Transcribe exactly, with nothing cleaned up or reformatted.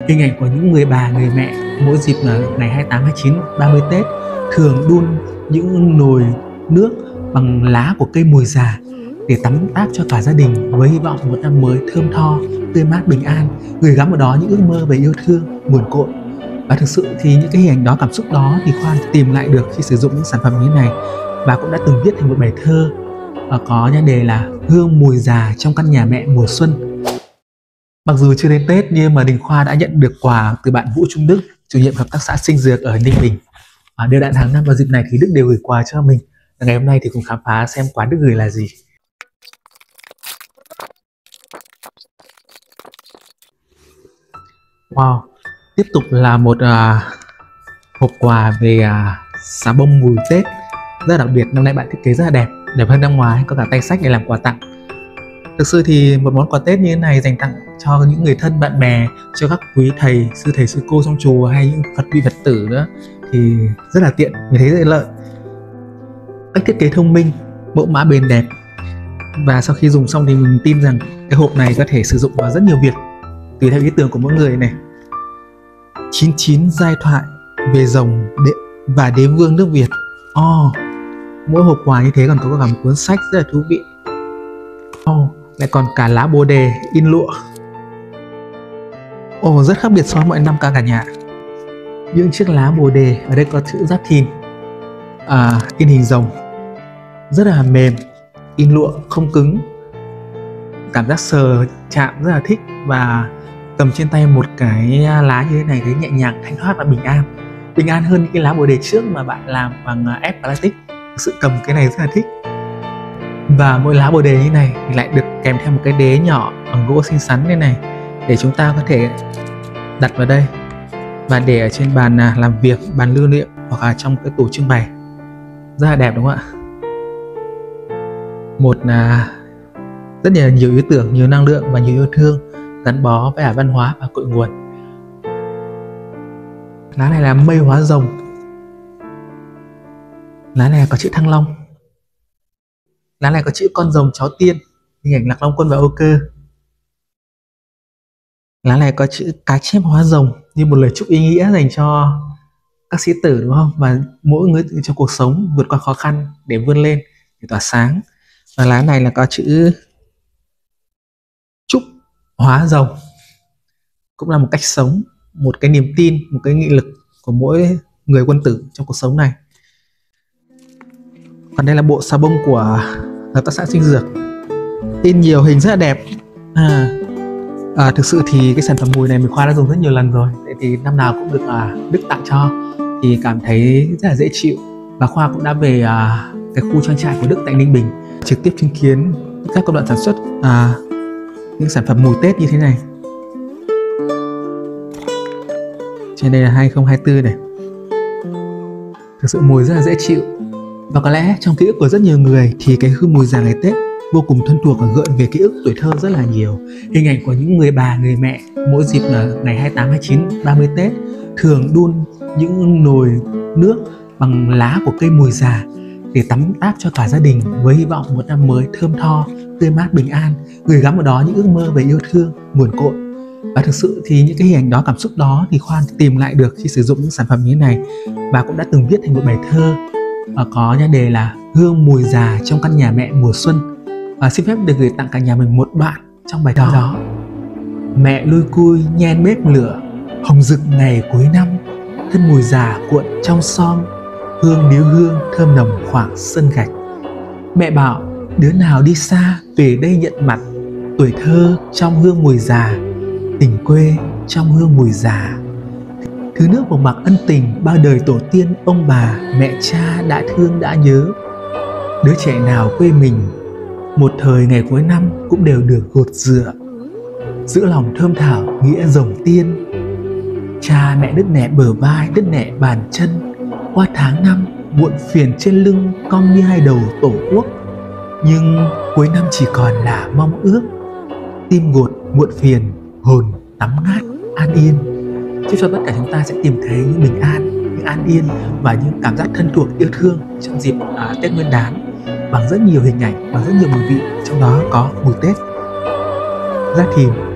Hình ảnh của những người bà, người mẹ mỗi dịp là ngày hai mươi tám, hai mươi chín, ba mươi Tết thường đun những nồi nước bằng lá của cây mùi già để tắm táp cho cả gia đình với hy vọng một năm mới thơm tho, tươi mát, bình an, gửi gắm ở đó những ước mơ về yêu thương, nguồn cội. Và thực sự thì những cái hình ảnh đó, cảm xúc đó thì Khoa tìm lại được khi sử dụng những sản phẩm như thế này. Và cũng đã từng viết thành một bài thơ có nhan đề là Hương mùi già trong căn nhà mẹ mùa xuân. Mặc dù chưa đến Tết nhưng mà Đình Khoa đã nhận được quà từ bạn Vũ Trung Đức, chủ nhiệm hợp tác xã Sinh Dược ở Ninh Bình. À, đều đặn hàng năm vào dịp này thì Đức đều gửi quà cho mình. Và ngày hôm nay thì cùng khám phá xem quà Đức gửi là gì. Wow, tiếp tục là một uh, hộp quà về uh, xà bông mùi Tết rất là đặc biệt. Năm nay bạn thiết kế rất là đẹp, đẹp hơn năm ngoái, có cả tay sách để làm quà tặng. Thực sự thì một món quà Tết như thế này dành tặng cho những người thân bạn bè, cho các quý thầy, sư thầy, sư cô trong chùa hay những Phật vị Phật tử nữa thì rất là tiện, mình thấy rất lợi. Cách thiết kế thông minh, mẫu mã bền đẹp, và sau khi dùng xong thì mình tin rằng cái hộp này có thể sử dụng vào rất nhiều việc tùy theo ý tưởng của mỗi người này. chín mươi chín giai thoại về rồng đế và đế vương nước Việt. Oh, mỗi hộp quà như thế còn có cả một cuốn sách rất là thú vị. Oh, lại còn cả lá bồ đề in lụa. Oh, rất khác biệt so với mọi năm cả cả nhà. Những chiếc lá bồ đề ở đây có chữ Giáp Thìn, à, in hình rồng, rất là mềm, in lụa không cứng, cảm giác sờ chạm rất là thích. Và cầm trên tay một cái lá như thế này thấy nhẹ nhàng, thanh thoát và bình an. Bình an hơn những cái lá bồ đề trước mà bạn làm bằng ép plastic. Thực sự cầm cái này rất là thích. Và mỗi lá bồ đề như này thì lại được kèm theo một cái đế nhỏ bằng gỗ xinh xắn như này để chúng ta có thể đặt vào đây và để ở trên bàn làm việc, bàn lưu niệm hoặc là trong cái tủ trưng bày. Rất là đẹp đúng không ạ? Một là rất là nhiều ý tưởng, nhiều năng lượng và nhiều yêu thương gắn bó với cả văn hóa và cội nguồn. Lá này là mây hóa rồng. Lá này có chữ Thăng Long. Lá này có chữ con rồng cháu tiên, hình ảnh Lạc Long Quân và Âu Cơ. Lá này có chữ cá chép hóa rồng như một lời chúc ý nghĩa dành cho các sĩ tử đúng không? Và mỗi người trong cuộc sống vượt qua khó khăn để vươn lên, để tỏa sáng. Và lá này là có chữ Trúc hóa rồng, cũng là một cách sống, một cái niềm tin, một cái nghị lực của mỗi người quân tử trong cuộc sống này. Còn đây là bộ xà bông của hợp tác xã Sinh Dược, in nhiều hình rất là đẹp. À, à, thực sự thì cái sản phẩm mùi này mình Khoa đã dùng rất nhiều lần rồi, vậy thì năm nào cũng được à, Đức tặng cho thì cảm thấy rất là dễ chịu. Và Khoa cũng đã về à, cái khu trang trại của Đức tại Ninh Bình, trực tiếp chứng kiến các công đoạn sản xuất à, những sản phẩm mùi Tết như thế này. Trên đây là hai không hai tư này. Thực sự mùi rất là dễ chịu. Và có lẽ trong ký ức của rất nhiều người thì cái hương mùi già ngày Tết vô cùng thân thuộc và gợi về ký ức tuổi thơ rất là nhiều. Hình ảnh của những người bà, người mẹ mỗi dịp là ngày hai mươi tám, hai mươi chín, ba mươi Tết thường đun những nồi nước bằng lá của cây mùi già để tắm táp cho cả gia đình với hy vọng một năm mới thơm tho, tươi mát, bình an, gửi gắm ở đó những ước mơ về yêu thương, nguồn cội. Và thực sự thì những cái hình ảnh đó, cảm xúc đó thì Khoa tìm lại được khi sử dụng những sản phẩm như thế này. Và cũng đã từng viết thành một bài thơ có nhan đề là Hương mùi già trong căn nhà mẹ mùa xuân. Và xin phép được gửi tặng cả nhà mình một đoạn trong bài thơ đó. đó. Mẹ lui cui nhen bếp lửa, hồng rực ngày cuối năm, thân mùi già cuộn trong xom, hương điếu hương thơm nồng khoảng sân gạch. Mẹ bảo đứa nào đi xa về đây nhận mặt, tuổi thơ trong hương mùi già, tình quê trong hương mùi già. Thứ nước một mặc ân tình bao đời tổ tiên ông bà mẹ cha đã thương đã nhớ. Đứa trẻ nào quê mình một thời ngày cuối năm cũng đều được gột rửa, giữ lòng thơm thảo nghĩa rồng tiên. Cha mẹ đứt nẻ bờ vai, đứt nẻ bàn chân, qua tháng năm muộn phiền trên lưng cong như hai đầu tổ quốc. Nhưng cuối năm chỉ còn là mong ước, tim gột muộn phiền, hồn tắm ngát an yên. Chúc cho tất cả chúng ta sẽ tìm thấy những bình an, những an yên và những cảm giác thân thuộc yêu thương trong dịp à, Tết Nguyên đán bằng rất nhiều hình ảnh và rất nhiều mùi vị, trong đó có mùi Tết. Giáp Thìn